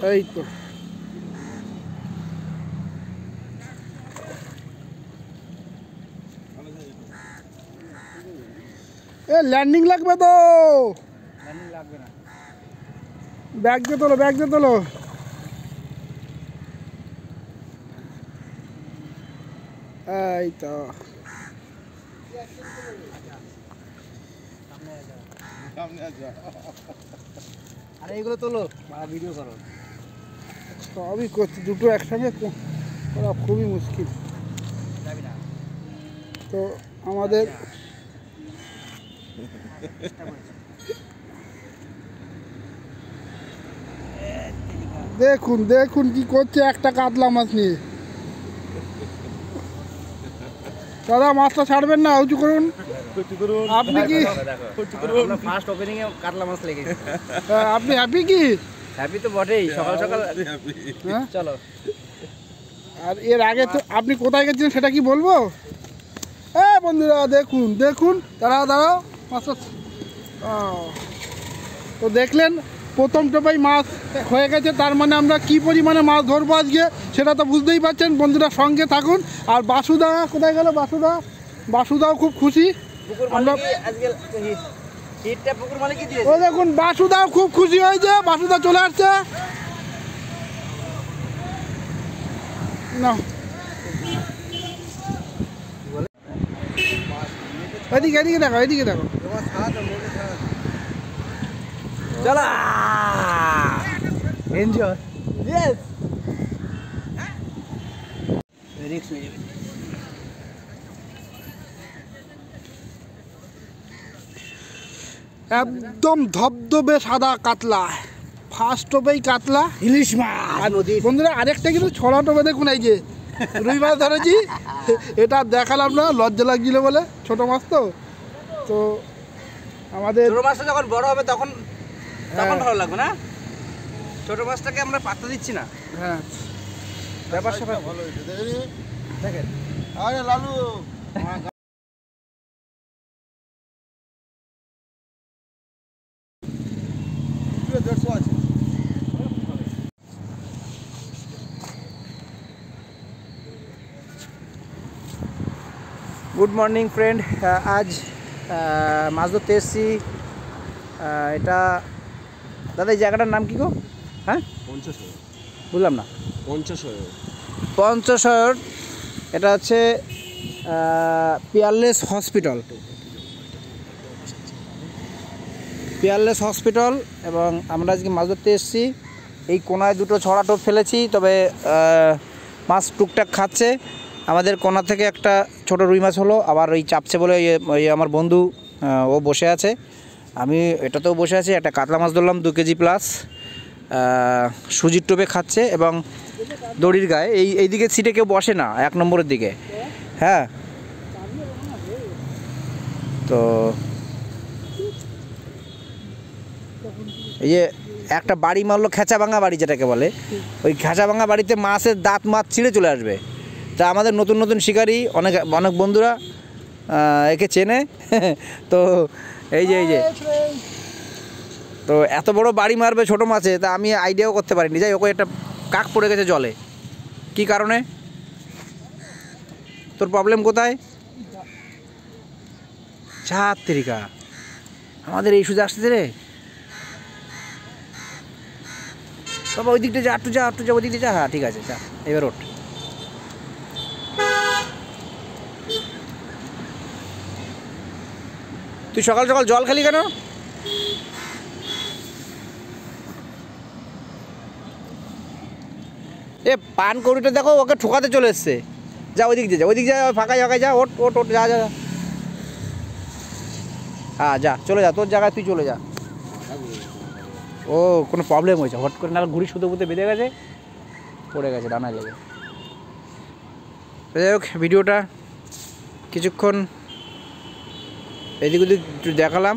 এই তো ল্যান্ডিং লাগবে তো, ল্যান্ডিং লাগবে না, ব্যাগ দিয়ে তোলো, ব্যাগ দিয়ে তোলো। এই তো আরে এইগুলো তোলো, ভিডিও করো। সবই করছি, দুটো একসঙ্গে করা খুবই মুশকিল। যাবি না তো আমাদের দেখুন দেখুন কি করছে একটা কাতলা মাছ নিয়ে। দাদা মাছটা ছাড়বেন না, উঁচু করুন। আপনি কি ফার্স্ট ওপেনিং এ কাতলা মাছ লেগেছে? আপনি হ্যাপি কি? হ্যাপি তো বটেই, সকাল সকাল। হ্যাঁ চলো। আর এর আগে তো আপনি কোথায় গেছিলেন সেটা কি বলবো? বন্ধুরা দেখুন দেখুন, দাঁড়াও দাঁড়াও, মাছটা তো দেখলেন প্রথম টোপাই মাছ হয়ে গেছে। তার মানে আমরা কি পরিমাণে মাছ ধরবো আজকে সেটা তো বুঝতেই পারছেন। বন্ধুরা সঙ্গে থাকুন। আর বাসুদা কোথায় গেল? বাসুদাও খুব খুশি। আমরা ও দেখুন বাসুদাও খুব খুশি হয়েছে, বাসুদা চলে আসছে। না এদিকে এদিকে দেখো, এদিকে দেখো। চলো এনজয়। ইয়েস রিক্স নিয়ে যাবে। একদম ধবধবে সাদা কাতলা, ফার্স্ট টোপেই কাতলা, ইলিশ মাছ। বন্ধুরা আরেকটা কিন্তু ছড়া টোপে দেখুন, এই যে রুই মাছ ধরেছি। এটা দেখালাম না, লজ্জা লাগছিল বলে, ছোট মাছ তো। তো আমাদের ছোট মাছটা যখন বড় হবে তখন তখন ভালো লাগবে না? ছোট মাছটাকে আমরা পাত্তা দিচ্ছি না। হ্যাঁ ব্যাপার স্যাপার ভালো হয়েছে দেখেন। আরে লালু আছে। Good morning friend. আজ মাছ ধরতে এসেছি। এটা দাদা এই জায়গাটার নাম কি গো? হ্যাঁ বুঝলাম না। পঞ্চশয়র। এটা হচ্ছে পিয়ারলেস হসপিটাল। এবং আমরা আজকে মাছ ধরতে এসেছি। এই কোনায় দুটো ছড়া টোপ ফেলেছি, তবে মাছ টুকটাক খাচ্ছে। আমাদের কোনা থেকে একটা ছোট রুই মাছ হলো, আবার ওই চাপছে বলে ওই আমার বন্ধু ও বসে আছে, আমি এটাতেও বসে আছি। একটা কাতলা মাছ ধরলাম 2 কেজি প্লাস, সুজির টোপে খাচ্ছে। এবং দড়ির গায়ে এইদিকে সিটে কেউ বসে না, 1 নম্বরের দিকে। হ্যাঁ তো এই যে একটা বাড়ি মারলো, খেঁচা ভাঙা বাড়ি যেটাকে বলে, ওই খেঁচা ভাঙা বাড়িতে মাছের দাঁত মাছ ছিঁড়ে চলে আসবে। তা আমাদের নতুন নতুন শিকারী অনেক বন্ধুরা একে চেনে। তো এই যে তো এত বড় বাড়ি মারবে ছোট মাছে, তা আমি আইডিয়াও করতে পারিনি। যাই ওকে একটা কাক পড়ে গেছে জলে। কি কারণে? তোর প্রবলেম কোথায়? ছাত্রিকা আমাদের এই সুযোগ আসতেছে রে বাবা। ওই দিকটা যা, একটু যা ওই দিকটা যা। হ্যাঁ ঠিক আছে, যা এবার ওঠ। তুই সকাল সকাল জল খালি কেন? পান কৌড়িটা দেখো, ওকে ঠোকাতে চলে এসছে। যা ওই দিক যা ফাঁকায় যা। ওট যা। হ্যাঁ যা, চলে যা, তোর জায়গায় তুই চলে যা। ও কোনো প্রবলেম হয়েছে হট করে, না ঘুড়ি সুতো বেঁধে গেছে, পড়ে গেছে ডানা লেগে। যাই হোক, ভিডিওটা কিছুক্ষণ এদিক ওদিক দেখালাম।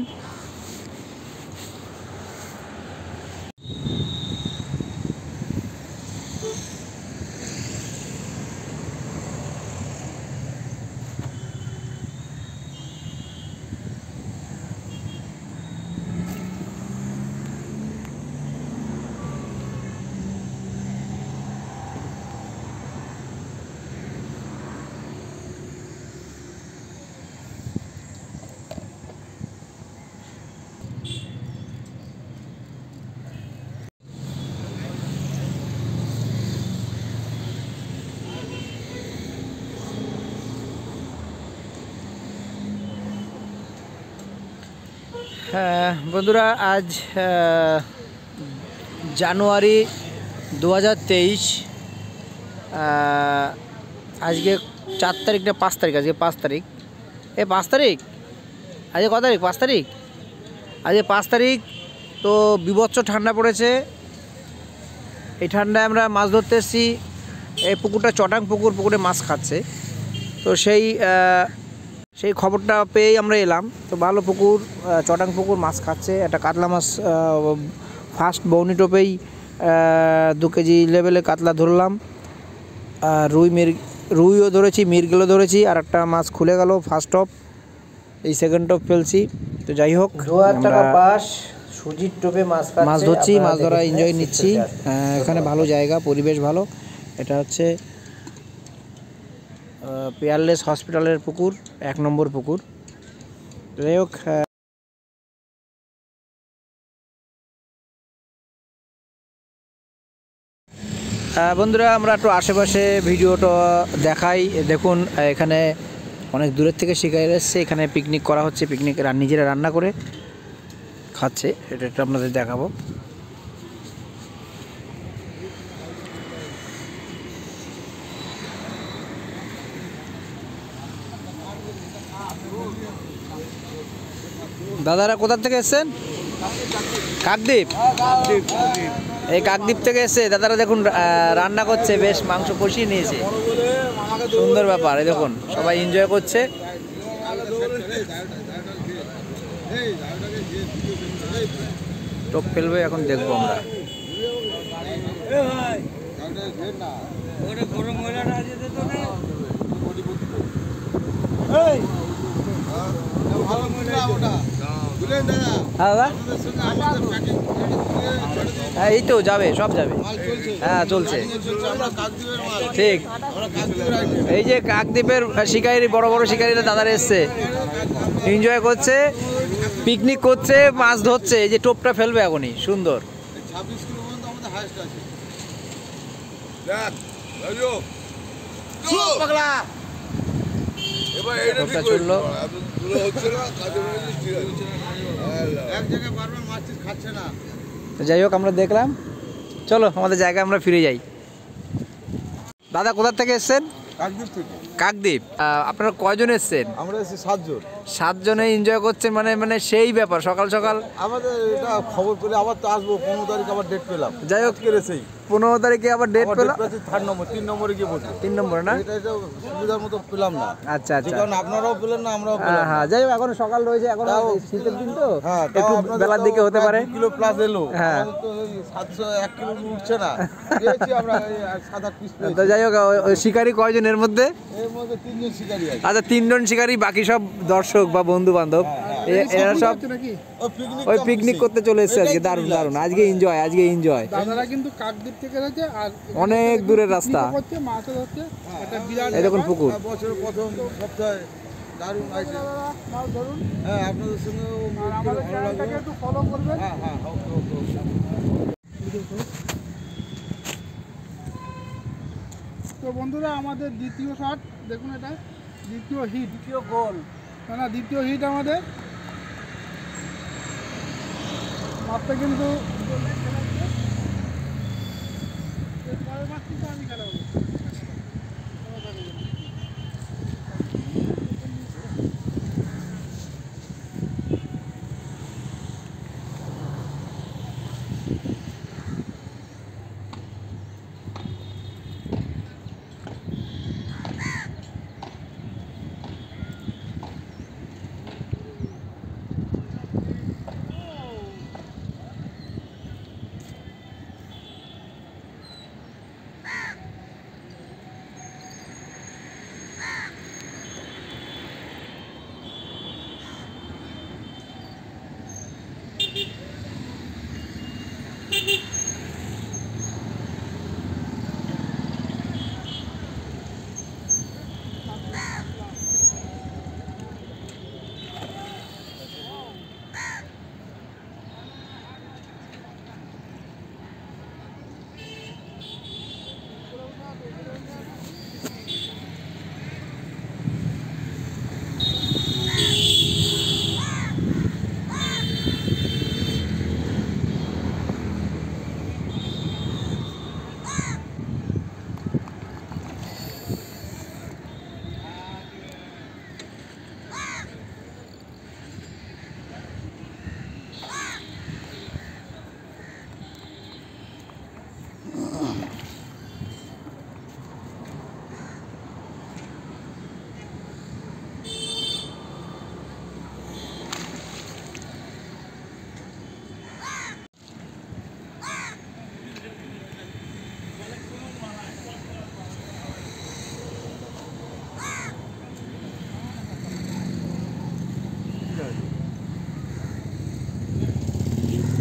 বন্ধুরা আজ জানুয়ারি 2023, আজকে 4 তারিখ না 5 তারিখ, আজকে 5 তারিখ। 5 তারিখ, আজকে কত তারিখ? 5 তারিখ। আজকে 5 তারিখ। তো বিভৎস ঠান্ডা পড়েছে। এই ঠান্ডায় আমরা মাছ ধরতে এসেছি। এই পুকুরটা চটাং পুকুর, পুকুরে মাছ খাচ্ছে। তো সেই খবরটা পেয়েই আমরা এলাম। তো ভালো পুকুর, চটাং পুকুর, মাছ খাচ্ছে। একটা কাতলা মাছ ফার্স্ট বৌনি টোপেই 2 কেজি লেভেলে কাতলা ধরলাম। রুইও ধরেছি, মিরগেলও ধরেছি। আর একটা মাছ খুলে গেল ফার্স্ট টপ, এই সেকেন্ড টপ ফেলছি। তো যাই হোক, 2000 টাকা পাস সুজির টোপে মাছ ধরছি, মাছ ধরা এনজয় নিচ্ছি। এখানে ভালো জায়গা, পরিবেশ ভালো। এটা হচ্ছে পেয়ারলেস হসপিটালের পুকুর, 1 নম্বর পুকুর। যাই হোক, বন্ধুরা আমরা একটু আশেপাশে ভিডিওটা দেখাই। দেখুন, এখানে অনেক দূরের থেকে শিকারি এসছে। এখানে পিকনিক করা হচ্ছে, পিকনিক নিজেরা রান্না করে খাচ্ছে। এটা একটু আপনাদের দেখাবো। দাদারা কোথা থেকে এসছেন? কাকদ্বীপ। এই কাকদ্বীপ থেকে এসছে দাদারা। দেখুন রান্না করছে, বেশ মাংস কষিয়ে নিয়েছে, সুন্দর ব্যাপার। এই দেখুন সবাই এনজয় করছে। টোপ ফেলবে এখন, দেখবো আমরা। হ্যাঁ এই তো যাবে, সব যাবে। হ্যাঁ চলছে, ঠিক। এই যে কাকদ্বীপের শিকারি, বড় বড় শিকারিরা দাদারা এসছে, এনজয় করছে, পিকনিক করছে, মাছ ধরছে। এই যে টোপটা ফেলবে এখনই, সুন্দর। টোপটা চললো। যাই হোক, আমরা দেখলাম। চলো আমাদের জায়গায় আমরা ফিরে যাই। দাদা কোথা থেকে এসছেন? কাকদ্বীপ থেকে। কাকদ্বীপ। আপনারা কয়জন এসছেন? আমরা এসেছি 7 জন। 7 জনে এনজয় করছেন, মানে সেই ব্যাপার। সকাল সকাল আমাদের এটা খবর পেলে আবার তো আসবো। 15 তারিখ আবার ডেট পেলাম। যাই হোক, কেড়েছেই 15 তারিখে আবার ডেট পেলাম। 3 নম্বরে গিয়ে বলছি। 3 নম্বরে না? এটা সুবিধার মতো পেলাম না। আচ্ছা আচ্ছা, কারণ আপনারাও পেলেন না, আমরাও পেলাম না। হ্যাঁ। যাই হোক, এখন সকাল রয়েছে, এখন শীতের দিন তো হ্যাঁ, একটু বেলার দিকে হতে পারে। 2 কিলো প্লাস এলো। হ্যাঁ, আমাদের তো 701 কিলো উঠছে না। পেয়েছি আমরা 7-8 পিস তো পেয়েছি। যাই হোক, ওই শিকারি কয়জন এর মধ্যে? এর মধ্যে 3 জন শিকারি আছে। আচ্ছা, 3 জন শিকারি, বাকি সব দর্শক বা বন্ধু বান্ধব। এরা সব ওই পিকনিক করতে চলে এসেছে আজকে। দারুণ দারুণ, আজকে এনজয়, আজকে এনজয়। দাদারা কিন্তু কাকদ্বীপ থেকে রয়েছে, আর অনেক দূরের রাস্তা। মাছ ধরছে, একটা বিরাট এই দেখুন পুকুর। বছরের প্রথম সপ্তাহে দারুণ আছে। মাছ ধরুন। হ্যাঁ, আপনাদের সঙ্গে আমাদের ভালো লাগলো। চ্যানেলটাকে একটু ফলো করবেন। হ্যাঁ হ্যাঁ, তো বন্ধুরা, আমাদের দ্বিতীয় শট দেখুন, এটা দ্বিতীয় হিট, দ্বিতীয় গোল, না দ্বিতীয় হিট আমাদের। মাছটা কিন্তু আমি খেলা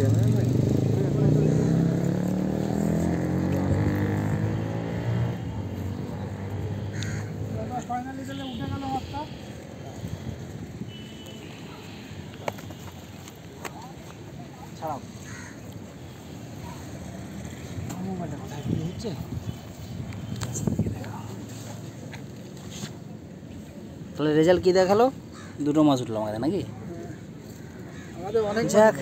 ফাইনালি গেলে উঠে গেল মাছটা। ছাড়াও মোবাইলটা কোথায় কি হচ্ছে? তাহলে রেজাল্ট কি দেখালো? দুটো মাছ উঠলো আমাদের নাকি? আমাদের অনেক যাক,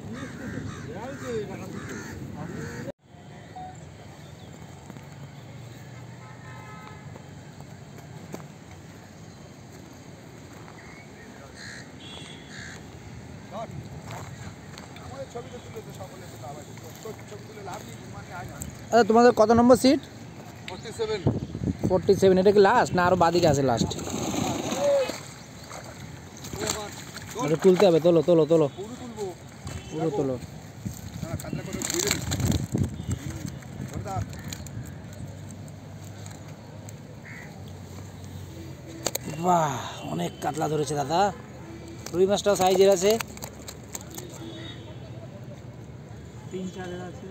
আচ্ছা তোমাদের কত নম্বর সিট? 47। এটা কি লাস্ট না আরো বাদিকে আছে লাস্ট? এটা তুলতে হবে। তোলো তোলো তোলো, পুরো তোলো। বাহ, অনেক কাতলা ধরেছে দাদা। রুই মাছটাও সাইজের আছে। 3-4 আছে।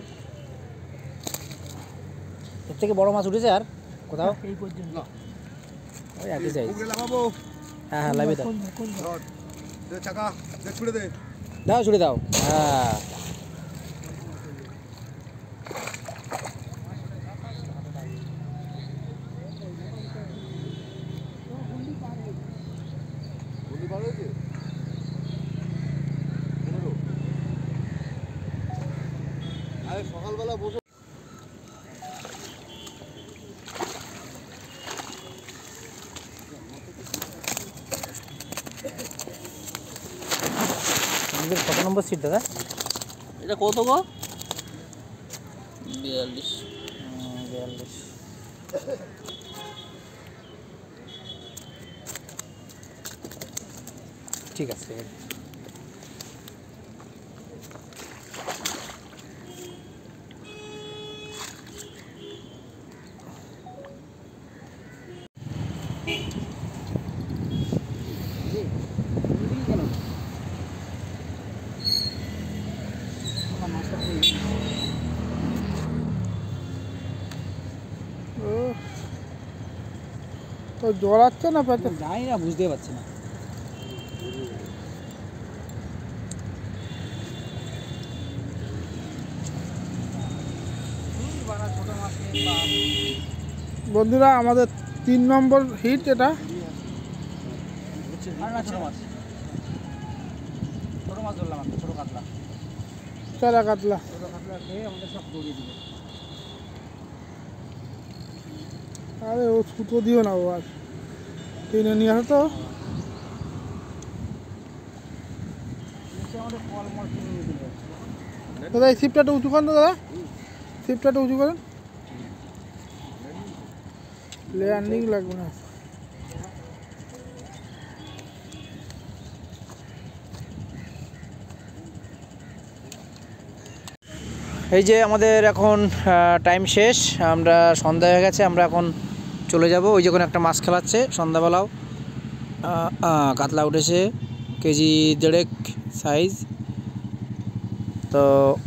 এর থেকে বড় মাছ উঠেছে আর কোথাও? এই পর্যন্ত ওই একই সাইজ। লাগাবো হ্যাঁ হ্যাঁ, লাভি দাও, দে চাকা দে ছুড়ে দে দাও ছুড়ে দাও। হ্যাঁ, বন্ধু ভালো হয়েছে 15 আরে সকালবেলা বসে আমাদের কত নম্বর সিট দাদা? এটা কত গো? 42। 42। ঠিক আছে। তো জড়াচ্ছে না পেটে? জানি না, বুঝতে পারছি না। বন্ধুরা আমাদের 3 নম্বর হিট এটা। ছোট মাছ, ছোট মাছ ধরলাম একটা, ছোট কাতলা। চারা কাতলা। ছোট কাতলা খেয়ে আমাদের সব দৌড়িয়ে দিল। আরে ও ছুতো দিও না, ও আর টেনে নিয়ে আসো তো। আমাদের ফল মল কিনে নিয়ে দিল। দাদা এই শিপটা উঁচু করেন তো দাদা, শিপটা উঁচু করেন। ল্যান্ডিং লাগবে না। এই যে আমাদের এখন টাইম শেষ, আমরা সন্ধ্যা হয়ে গেছে, আমরা এখন চলে যাব। ওই যখন একটা মাছ খেলাচ্ছে সন্ধ্যাবেলাও, কাতলা উঠেছে কেজি 1.5 সাইজ। তো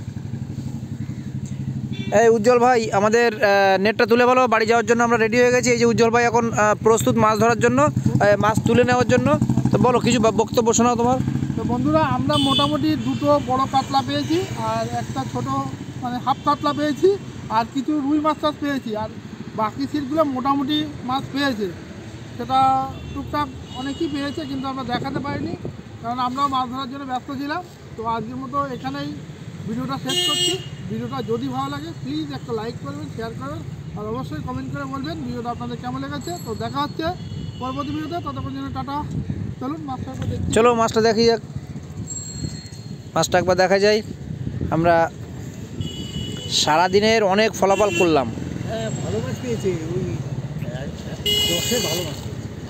এই উজ্জ্বল ভাই, আমাদের নেটটা তুলে বলো, বাড়ি যাওয়ার জন্য আমরা রেডি হয়ে গেছি। এই যে উজ্জ্বল ভাই এখন প্রস্তুত মাছ ধরার জন্য, মাছ তুলে নেওয়ার জন্য। তো বলো, কিছু বক্তব্য শোনাও তোমার। তো বন্ধুরা আমরা মোটামুটি 2টো বড় কাতলা পেয়েছি, আর একটা ছোট মানে হাফ কাতলা পেয়েছি, আর কিছু রুই মাছ টাছ পেয়েছি, আর বাকি সিটগুলো মোটামুটি মাছ পেয়েছে। সেটা টুকটাক অনেকই পেয়েছে, কিন্তু আমরা দেখাতে পারিনি, কারণ আমরাও মাছ ধরার জন্য ব্যস্ত ছিলাম। তো আজকের মতো এখানেই ভিডিওটা শেষ করছি। ভিডিওটা যদি ভালো লাগে প্লিজ একটা লাইক করবেন, শেয়ার করবেন, আর অবশ্যই কমেন্ট করে বলবেন ভিডিওটা আপনাদের কেমন লেগেছে। তো দেখা হচ্ছে পরবর্তী ভিডিওতে, ততক্ষণ জন্য টাটা। চলুন মাছটা একবার দেখি। চলো মাছটা দেখি যাক, মাছটা একবার দেখা যায়। আমরা সারাদিনের অনেক ফলাফল করলাম। হ্যাঁ, ভালো মাছ পেয়েছে, ওই 10-এ ভালো মাছ পেয়েছে।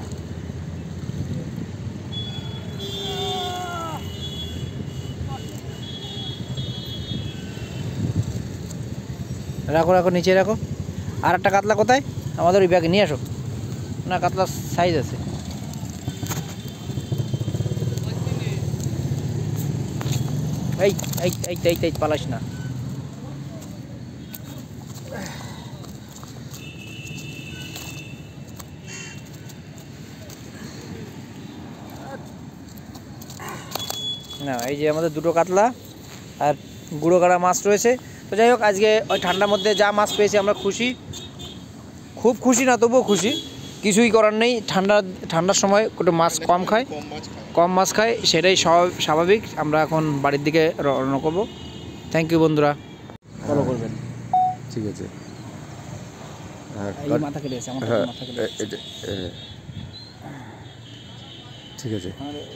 রাখো রাখো, নিচে রাখো। আর একটা কাতলা কোথায়? আমাদের ওই ব্যাগে নিয়ে আসো না, কাতলার সাইজ আছে। এই এই এই এই এই পালাস না। না এই যে আমাদের দুটো কাতলা আর গুঁড়ো কাটা মাছ রয়েছে। তো যাই হোক আজকে ওই ঠান্ডার মধ্যে যা মাছ পেয়েছি আমরা খুশি, খুব খুশি না তবুও খুশি, কিছুই করার নেই। ঠান্ডার সময় একটু মাছ কম মাছ খায় সেটাই স্বাভাবিক। আমরা এখন বাড়ির দিকে রওনা করবো। থ্যাংক ইউ বন্ধুরা, ফলো করবেন। ঠিক আছে। এই মাথা কেটে আছে, আমার মাথা কেটে আছে। ঠিক আছে।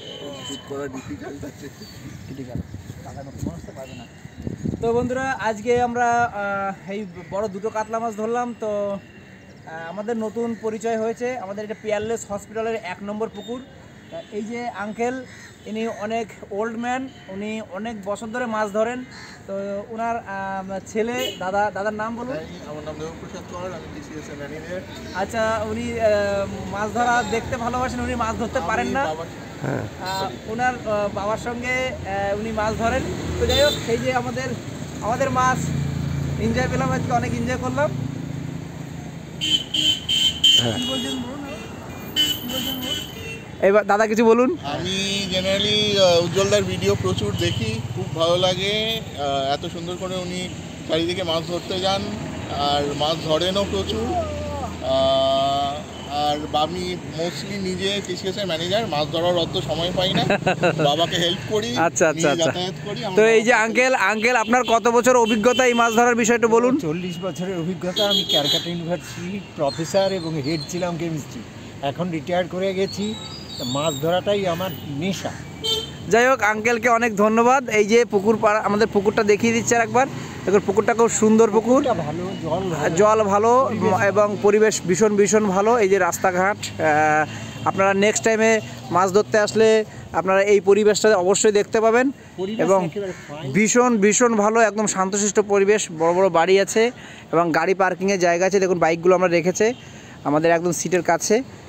তো বন্ধুরা আজকে আমরা এই বড় দুটো কাতলা মাছ ধরলাম। তো আমাদের নতুন পরিচয় হয়েছে, আমাদের এটা পিয়ারলেস হসপিটালের 1 নম্বর পুকুর। এই যে আঙ্কেল, ইনি অনেক ওল্ড ম্যান, উনি অনেক বছর ধরে মাছ ধরেন। তো ওনার ছেলে দাদার নাম বলুন। আমার নাম দেবপ্রসাদ কর, আমি টিসিএস এর ম্যানেজার। আচ্ছা, উনি মাছ ধরা দেখতে ভালোবাসেন, উনি মাছ ধরতে পারেন না। ওনার বাবার সঙ্গে উনি মাছ ধরেন। তো যাই হোক, এই যে আমাদের মাছ এনজয় পেলাম আজকে, অনেক এনজয় করলাম। এবার দাদা কিছু বলুন। আমি জেনারেলি উজ্জ্বলদার ভিডিও প্রচুর দেখি, খুব ভালো লাগে। এত সুন্দর করে উনি চারিদিকে মাছ ধরতে যান আর মাছ ধরেনও প্রচুর। আর আমি মোস্টলি নিজে টিসিএসের ম্যানেজার, মাছ ধরার অত সময় পাই না, বাবাকে হেল্প করি। আচ্ছা আচ্ছা আচ্ছা। যাতায়াত করি। তো এই যে আঙ্কেল আপনার কত বছর অভিজ্ঞতা এই মাছ ধরার বিষয়টা বলুন। 40 বছরের অভিজ্ঞতা। আমি ক্যালকাটা ইউনিভার্সিটি প্রফেসর এবং হেড ছিলাম কেমিস্ট্রি। এখন রিটায়ার করে গেছি। মাছ ধরাটাই আমার নেশা। যাই হোক, আঙ্কেলকে অনেক ধন্যবাদ। এই যে পুকুর পাড়া, আমাদের পুকুরটা দেখিয়ে দিচ্ছে একবার। দেখুন পুকুরটা খুব সুন্দর পুকুর, ভালো জল ভালো এবং পরিবেশ ভীষণ ভালো। এই যে রাস্তাঘাট, আপনারা নেক্সট টাইমে মাছ ধরতে আসলে আপনারা এই পরিবেশটা অবশ্যই দেখতে পাবেন। এবং ভীষণ ভালো, একদম শান্তশিষ্ট পরিবেশ, বড় বাড়ি আছে এবং গাড়ি পার্কিংয়ের জায়গা আছে। দেখুন বাইকগুলো আমরা রেখেছে আমাদের একদম সিটের কাছে।